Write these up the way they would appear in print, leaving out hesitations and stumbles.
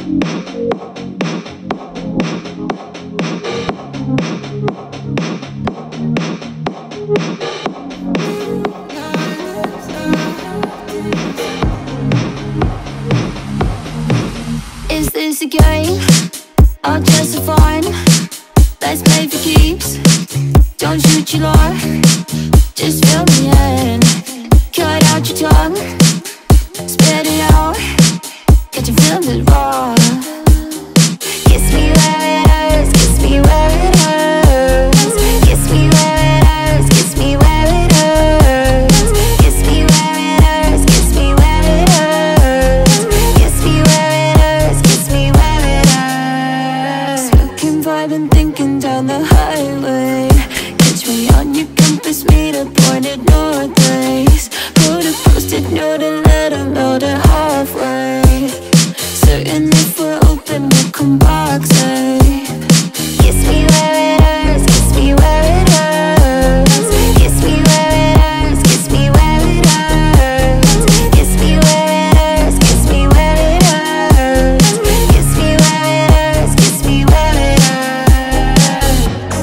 Is this a game? Or just a fun? Let's play for keeps. Don't shoot your luck, just fill me in. Cut out your tongue, spit it out. Can't you feel it raw? Kiss me where it hurts, kiss me where it hurts. Kiss me where it hurts, kiss me where it hurts. Kiss me where it hurts, kiss me where it hurts. Kiss me where it hurts, kiss me where it hurts. Smoking, vibing, thinking down the highway. Catch me on your compass, meter pointed northeast. Put a post-it note and let 'em know they're halfway. Certain if we're open, we'll come back safe. Kiss me where it hurts, kiss me where it hurts. Kiss me where it hurts, kiss me where it hurts. Kiss me where it hurts, kiss me where it hurts. Kiss me where it hurts, kiss me where it hurts.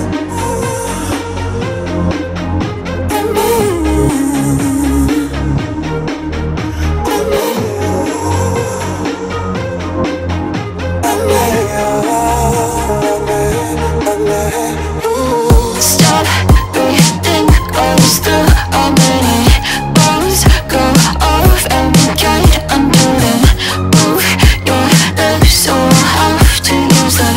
Stop breathing, close through a minute. Bones go off and we can't undo them. Move your lips so I'll have to use them.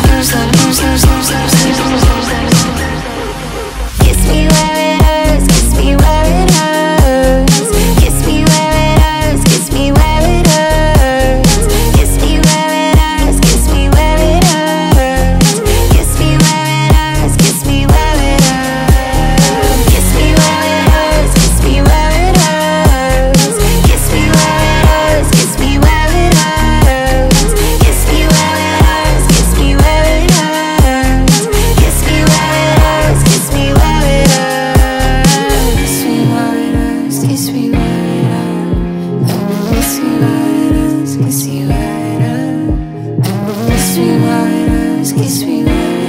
Kiss me where it hurts, kiss me where it hurts. Kiss me where it hurts, kiss me where it hurts. Kiss me where it hurts, kiss me where it hurts. Kiss me where it hurts, kiss me where it hurts. Kiss me where it hurts, kiss me where it hurts. Kiss me where it hurts, kiss me where it hurts. Kiss me where it hurts, kiss me where it hurts. Kiss me where it hurts, kiss me where it hurts. Kiss me where it hurts, kiss me where it hurts. Kiss me where it hurts, kiss me where it hurts. Kiss me where it hurts, kiss me where it hurts.